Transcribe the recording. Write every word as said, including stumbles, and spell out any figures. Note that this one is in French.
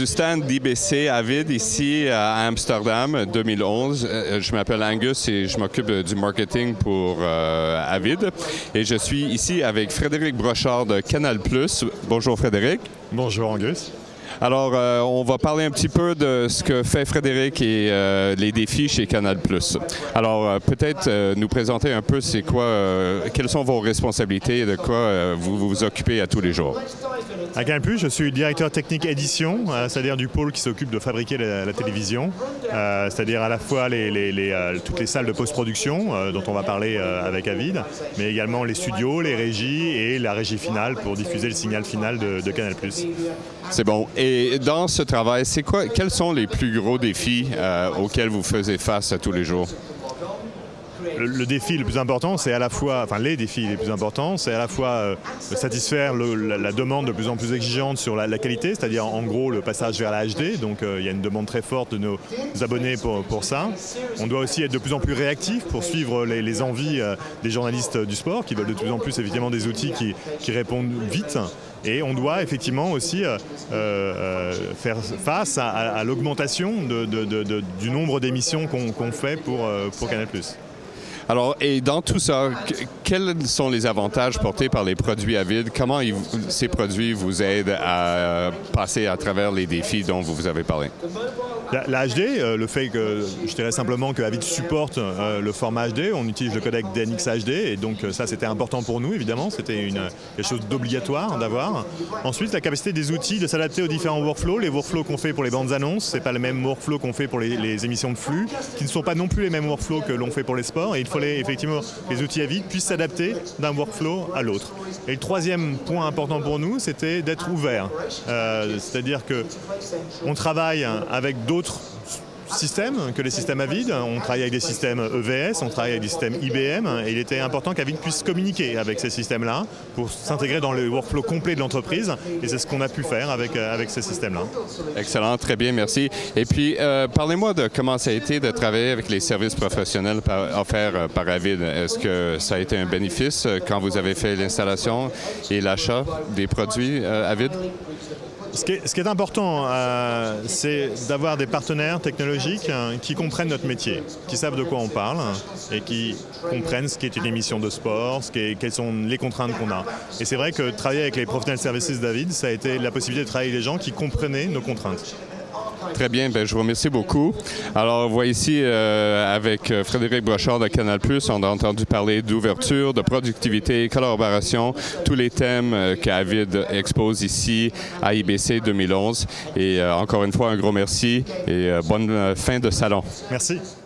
du stand d'I B C Avid ici à Amsterdam deux mille onze. Je m'appelle Angus et je m'occupe du marketing pour euh, Avid. Et je suis ici avec Frédéric Brochard de Canal plus. Bonjour Frédéric. Bonjour Angus. Alors, euh, on va parler un petit peu de ce que fait Frédéric et euh, les défis chez Canal plus. Alors, euh, peut-être euh, nous présenter un peu c'est quoi, euh, quelles sont vos responsabilités et de quoi euh, vous vous occupez à tous les jours. À Canal plus, je suis directeur technique édition, euh, c'est-à-dire du pôle qui s'occupe de fabriquer la, la télévision, euh, c'est-à-dire à la fois les, les, les, euh, toutes les salles de post-production euh, dont on va parler euh, avec Avid, mais également les studios, les régies et la régie finale pour diffuser le signal final de, de Canal plus. C'est bon. Et dans ce travail, c'est quoi, quels sont les plus gros défis euh, auxquels vous faisiez face à tous les jours? Le, le défi le plus important, c'est à la fois, enfin les défis les plus importants, c'est à la fois euh, de satisfaire le, la, la demande de plus en plus exigeante sur la, la qualité, c'est-à-dire en gros le passage vers la H D, donc euh, il y a une demande très forte de nos abonnés pour, pour ça. On doit aussi être de plus en plus réactif pour suivre les, les envies euh, des journalistes du sport, qui veulent de plus en plus évidemment des outils qui, qui répondent vite. Et on doit effectivement aussi euh, euh, faire face à, à, à l'augmentation de, de, de, de, du nombre d'émissions qu'on qu'on fait pour, euh, pour Canal plus. Alors, et dans tout ça, quels sont les avantages portés par les produits Avid? Comment ils, ces produits vous aident à passer à travers les défis dont vous vous avez parlé? La, la H D, euh, le fait que, je dirais simplement que Avid supporte euh, le format H D, on utilise le codec D N X H D, et donc euh, ça c'était important pour nous évidemment, c'était une, quelque chose d'obligatoire d'avoir. Ensuite, la capacité des outils de s'adapter aux différents workflows. Les workflows qu'on fait pour les bandes annonces, c'est pas le même workflow qu'on fait pour les, les émissions de flux, qui ne sont pas non plus les mêmes workflows que l'on fait pour les sports, et il fallait effectivement que les outils Avid puissent s'adapter d'un workflow à l'autre. Et le troisième point important pour nous, c'était d'être ouvert. Euh, C'est-à-dire qu'on travaille avec d'autres systèmes que les systèmes Avid. On travaille avec des systèmes E V S, on travaille avec des systèmes I B M, et il était important qu'Avid puisse communiquer avec ces systèmes-là pour s'intégrer dans le workflow complet de l'entreprise, et c'est ce qu'on a pu faire avec, avec ces systèmes-là. Excellent, très bien, merci. Et puis, euh, parlez-moi de comment ça a été de travailler avec les services professionnels par, offerts par Avid. Est-ce que ça a été un bénéfice quand vous avez fait l'installation et l'achat des produits euh, Avid? Ce qui, est, ce qui est important, euh, c'est d'avoir des partenaires technologiques hein, qui comprennent notre métier, qui savent de quoi on parle et qui comprennent ce qu'est une émission de sport, ce qu'est, quelles sont les contraintes qu'on a. Et c'est vrai que travailler avec les professionnels services d'Avid, ça a été la possibilité de travailler avec des gens qui comprenaient nos contraintes. Très bien, bien, je vous remercie beaucoup. Alors, vous voyez ici, euh, avec Frédéric Brochard de Canal plus, on a entendu parler d'ouverture, de productivité, collaboration, tous les thèmes euh, qu'Avid expose ici à I B C deux mille onze. Et euh, encore une fois, un gros merci et euh, bonne fin de salon. Merci.